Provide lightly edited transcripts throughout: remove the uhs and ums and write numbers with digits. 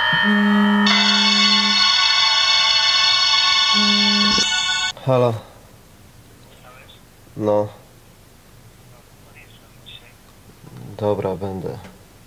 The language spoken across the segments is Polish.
Halo. No. Dobra, będę.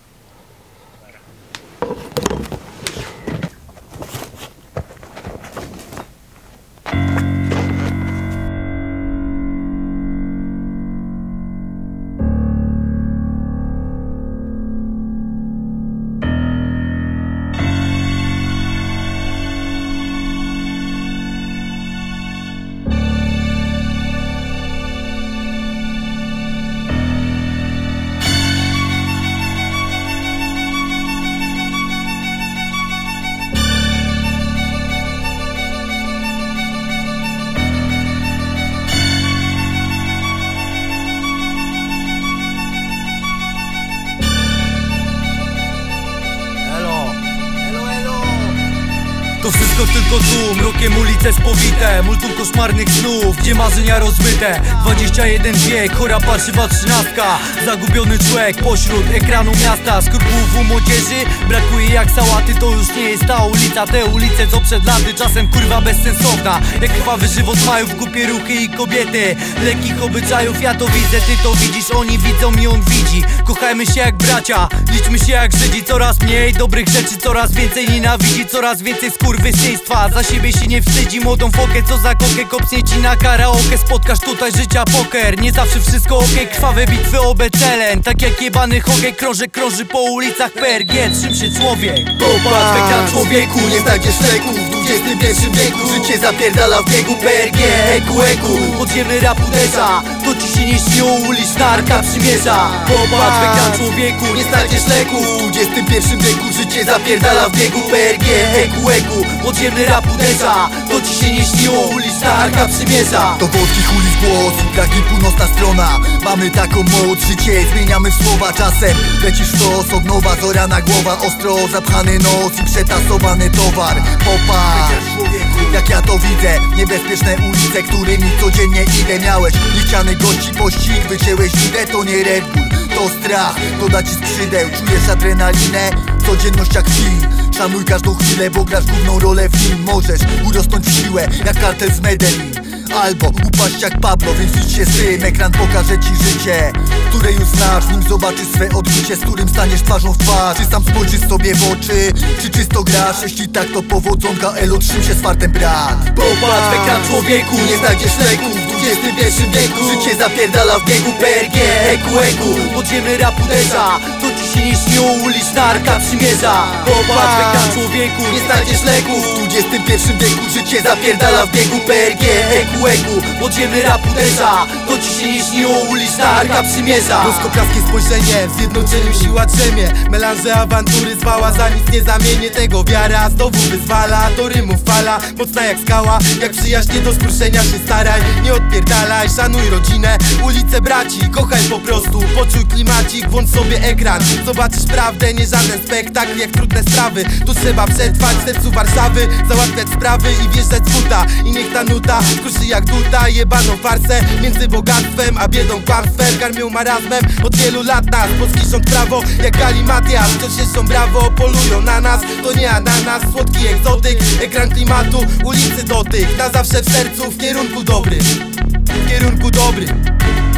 To wszystko tylko tu, mrokiem ulice spowite, multum koszmarnych snów, gdzie marzenia rozmyte. 21 wiek, chora parszywa trzynastka, zagubiony człowiek pośród ekranu miasta. Skrupłów u młodzieży brakuje jak sałaty, to już nie jest ta ulica. Te ulice co przed laty, czasem kurwa bezsensowna. Jak krwawy żywot mają w kupie ruchy i kobiety, lekkich obyczajów ja to widzę, ty to widzisz, oni widzą i on widzi. Kochajmy się jak bracia, liczmy się jak Żydzi. Coraz mniej dobrych rzeczy, coraz więcej nienawidzi, coraz więcej skurwysyństwa. Za siebie się nie wstydzi, młodą fokę co za kokę kopnie ci na karaoke. Spotkasz tutaj życia poker, nie zawsze wszystko okej. Krwawe bitwy obecelen, tak jak jebany hogej krąży po ulicach PRG. Czym się człowiek? Popatrz w ekran człowieku, nie znajdziesz leków. W XXI wieku życie zapierdala w biegu PRG, eku. Podziemny rap uderza, to ci się nie śniło, ulicz narka przymierza. Popatrz w ekran człowieku, nie znajdziesz leków. W XXI wieku życie zapierdala w biegu PRG, eku. Podziemny rap uderza, to ci się nie śniło, ulicz narka przymierza. Do włoskich ulic głos i pragnie północna strona. Mamy taką moc, życie zmieniamy w słowa. Czasem lecisz w tos, od nowa zorana głowa. Ostro zapchany nos i przetasowany towar. Popatrz, jak ja to widzę, niebezpieczne ulice, którymi codziennie idę. Miałeś niechciany gości pościg, wycięłeś idę, to nie Red Bull, to strach, to da ci skrzydeł. Czujesz adrenalinę, codzienność jak film. Szanuj każdą chwilę, bo grasz główną rolę w nim. Możesz urosnąć w siłę, jak kartel z Medellin, albo upaść jak Pablo, więc idź się z tym. Ekran pokaże ci życie, które już znasz. W nim zobaczysz swe odbicie, z którym staniesz twarzą w twarz. Czy sam spojrzysz sobie w oczy, czy czysto grasz? Jeśli tak, to powodzonka, elo, trzym się z fartem, brat. Popatrz w ekran człowieku, Nie znajdziesz leków. W XXI wieku życie zapierdala w biegu PRG, eku. Podziemny rap uderza, to ci się nie śniło, ulicz narka przymierza. Popatrz w ekran człowieku, Nie znajdziesz leków. W XXI wieku życie zapierdala w biegu PRG, eku. Podziemny rap uderza, to ci się nie śniło, ulicz narka przymierza. Bosko-praskie spojrzenie, w zjednoczeniu siła drzemie. Melanże awantury zwała, za nic nie zamienię tego wiara. Znowu wyzwala, do rymów fala, mocna jak skała. Jak przyjaźń nie do skruszenia się staraj, nie odpierdalaj, szanuj rodzinę, ulice braci, kochaj po prostu. Poczuj klimacik, włącz sobie ekran, zobaczysz prawdę, nie żaden spektakl jak trudne sprawy. Tu trzeba przetrwać w sercu Warszawy, załatwiać sprawy i wjeżdżać z buta. I niech ta nuta kruszy jak duta, jebaną farsę między bogactwem a biedą, kłamstwem. Karmią marazmem od wielu lat nas, polski rząd prawo jak Galimatias. Wciąż jeszcze brawo, polują na nas, to nie ananas, słodki egzotyk. Ekran klimatu, ulicy dotyk, na zawsze w sercu, w kierunku dobrym. W kierunku dobrym.